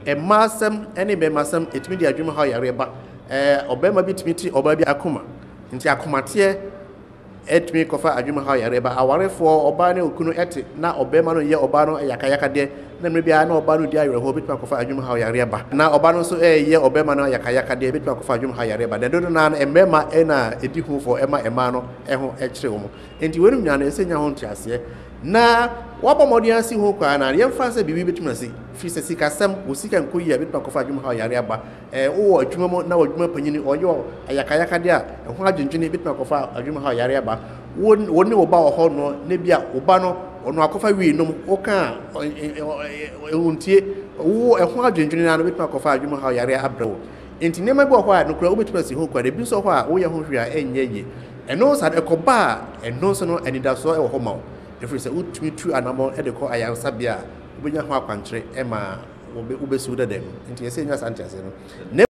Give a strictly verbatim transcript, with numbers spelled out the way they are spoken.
e masem ene be masem etimi di adwuma ha yare ba eh obema bitimi ti oba bi akoma nti akomate etimi kofa adwuma ha yare ba awarefo oba ne okunu ete na obema no ye oba no yakayaka de na mre bia na oba no di ayre ho bitimi kofa adwuma ha yare ba na oba no so eh ye obema no yakayaka de bitimi kofa adwuma ha yare ba de do na na embema e na edi hu fo ema ema no e ho e kire wo mo nti wenu nya na esenya ho ntiase na waba modian si ho kwa na ye mfa se bibi betuma si fi se sika sam wo sika nkoyi ya bituma kofa adwuma ha yare aba eh wo adwuma mo na adwuma panyini oyo ayakayaka de a ho adwendwene bituma kofa adwuma ha yare aba wo ne wo ba wo ho no ne bia wo ba no ono akofa wi nom wo ka ehuntie wo ho adwendwene na no bituma kofa adwuma ha yare abrawo enti nema bi wo ho a no kura wo betuma si ho kwa de bi so ho a wo ye ho hwe a enye ye eno sa de koba eno so no anidaso e wo ho ma if we say utumi tu anamo e de ko ayansa bia obenya ho akwankyere e ma obe obesu de dem nti ese nya santiase no